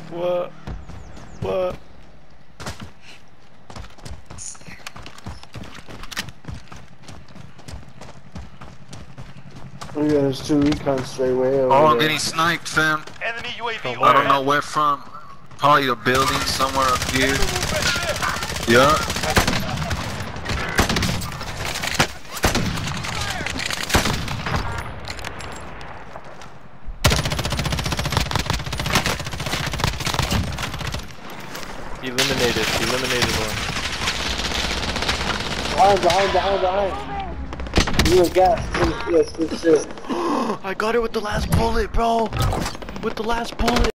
What? What? Oh yeah, there's two recons straight away over Oh, I'm there. getting sniped, fam. Enemy UAV From I don't overhead. know where from. Probably a building somewhere up here. Yeah. Eliminated. Eliminated one. Behind. You were gas. Yes. I got it with the last bullet, bro. With the last bullet.